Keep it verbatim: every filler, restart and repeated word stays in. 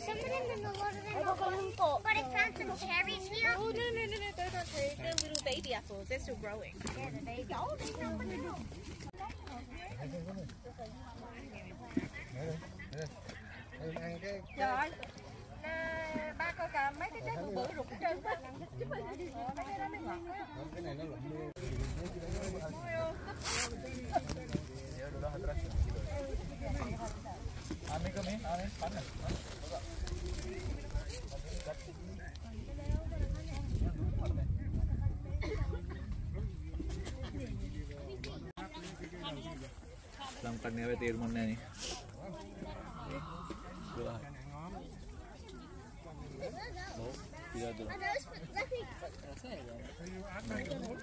some of them and a lot of them are growing. But I found some cherries here. Oh, no, no, no, no, those aren't cherries. They're little baby apples. They're still growing. Yeah, the baby. Oh, they know what now. Trời ơi, nè, ba coi kìa, mấy cái trái bự bự rụng hết trơn á. Mấy cái đó mới ngọt á. Cái này nó lụm luôn. Ăn đi cơ mấy, ăn đi, bắn này. Langkan ya betul mana ni? Dua. Oh, tidak tu.